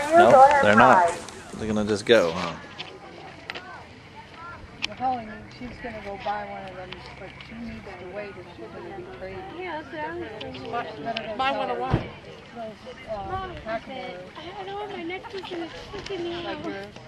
No, they're not. They're gonna just go, huh? Holly, she's gonna go buy one of them, but she needs to wait or she's gonna be crazy. Yeah, that's what I was thinking. Buy one of what? Those, Mom, I don't want my necklace and it's sticking me out. like yours.